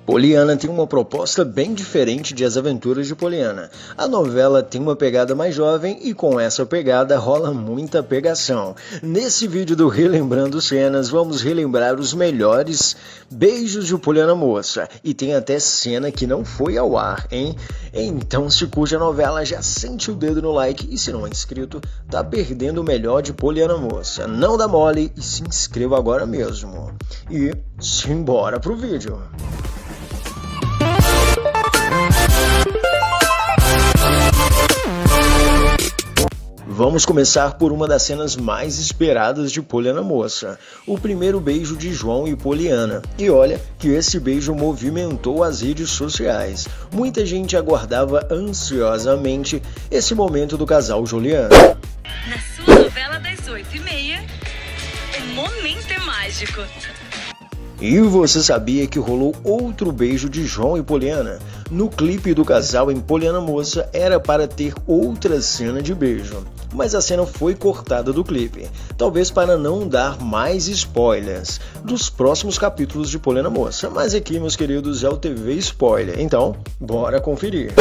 Poliana tem uma proposta bem diferente de As Aventuras de Poliana. A novela tem uma pegada mais jovem e com essa pegada rola muita pegação. Nesse vídeo do Relembrando Cenas, vamos relembrar os melhores beijos de Poliana Moça. E tem até cena que não foi ao ar, hein? Então, se curte a novela, já sente o dedo no like e se não é inscrito, tá perdendo o melhor de Poliana Moça. Não dá mole e se inscreva agora mesmo. E simbora pro vídeo. Vamos começar por uma das cenas mais esperadas de Poliana Moça, o primeiro beijo de João e Poliana. E olha que esse beijo movimentou as redes sociais. Muita gente aguardava ansiosamente esse momento do casal Juliano. Na sua novela das 8h30, o momento é mágico. E você sabia que rolou outro beijo de João e Poliana? No clipe do casal em Poliana Moça era para ter outra cena de beijo, mas a cena foi cortada do clipe, talvez para não dar mais spoilers dos próximos capítulos de Poliana Moça. Mas aqui, meus queridos, é o TV Spoiler, então bora conferir.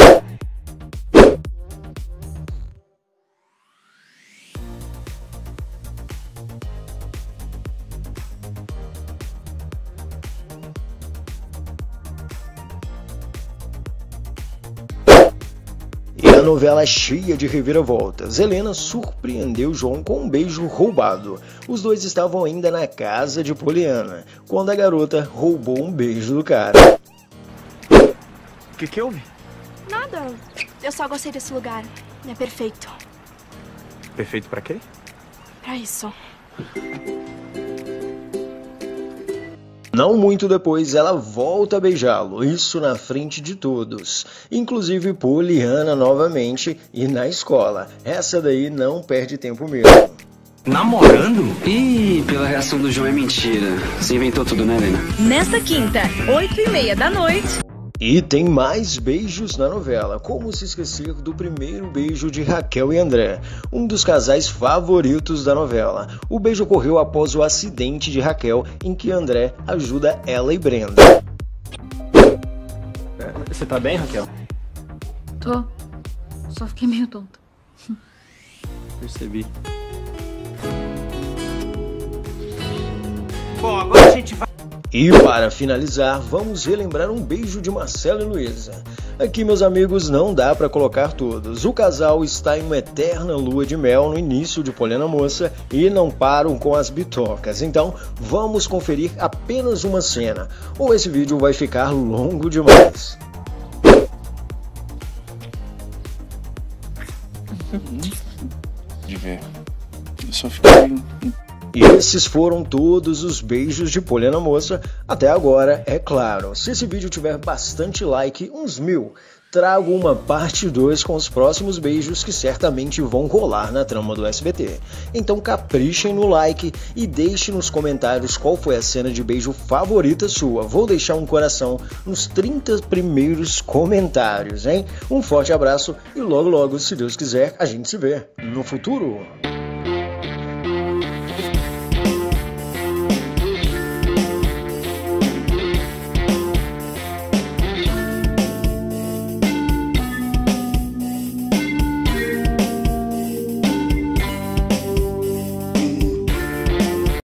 A novela é cheia de reviravoltas. Helena surpreendeu João com um beijo roubado. Os dois estavam ainda na casa de Poliana, quando a garota roubou um beijo do cara. O que houve? Nada. Eu só gostei desse lugar. É perfeito. Perfeito pra quê? Pra isso. Não muito depois, ela volta a beijá-lo, isso na frente de todos, inclusive Poliana novamente e na escola. Essa daí não perde tempo mesmo. Namorando? Ih, pela reação do João é mentira. Você inventou tudo, né, Helena? Nesta quinta, 8h30 da noite. E tem mais beijos na novela, como se esquecer do primeiro beijo de Raquel e André, um dos casais favoritos da novela. O beijo ocorreu após o acidente de Raquel, em que André ajuda ela e Brenda. Você tá bem, Raquel? Tô. Só fiquei meio tonta. Percebi. Bom, agora a gente vai... E para finalizar, vamos relembrar um beijo de Marcelo e Luísa. Aqui, meus amigos, não dá para colocar todos. O casal está em uma eterna lua de mel no início de Poliana Moça e não param com as bitocas. Então, vamos conferir apenas uma cena, ou esse vídeo vai ficar longo demais. De ver. Eu só fiquei... E esses foram todos os beijos de Poliana Moça até agora, é claro. Se esse vídeo tiver bastante like, uns 1000, trago uma parte 2 com os próximos beijos que certamente vão rolar na trama do SBT. Então caprichem no like e deixe nos comentários qual foi a cena de beijo favorita sua. Vou deixar um coração nos 30 primeiros comentários, hein? Um forte abraço e logo, se Deus quiser, a gente se vê no futuro.